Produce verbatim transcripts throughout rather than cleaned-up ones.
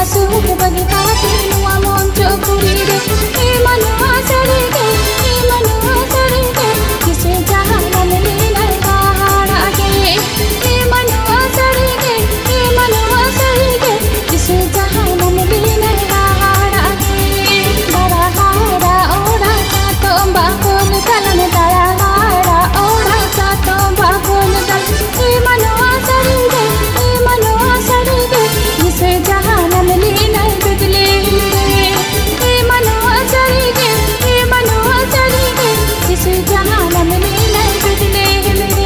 सुख बगी खाते नुआ मोंचो पूरी रे ए मनवा सड़ी के ए मनवा सड़ी के किसे जहान में नहीं पहाड़ के ए मनवा सड़ी के ए मनवा सड़ी के किसे जहान में नहीं पहाड़ के बड़ा हारा ओड़ा तो बाकोल तलन तारा हारा ओड़ा तो बाकोल तल ए मनवा सड़ी के ए मनवा सड़ी के किसे जहान में नहीं बदले ए मनवा सड़ी के ए मनवा सड़ी के किसे जहान में नहीं बदले मेरे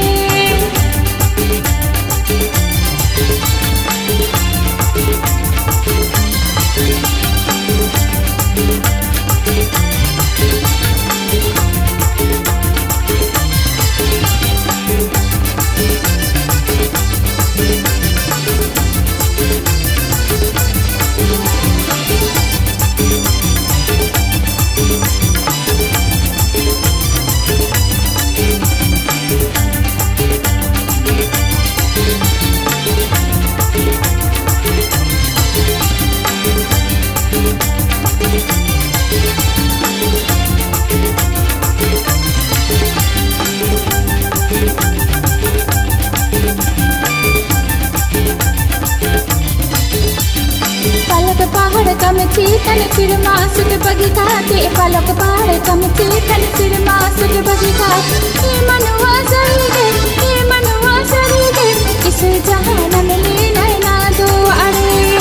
पलक पहाड़ कम चीतन फिर मासुक बगी खाते पलक पहाड़ कम चीतन फिर मासुक बगी खाते ए मनवा सड़ी के ए मनवा सड़ी के इस जहान में नहीं ना दो अड़े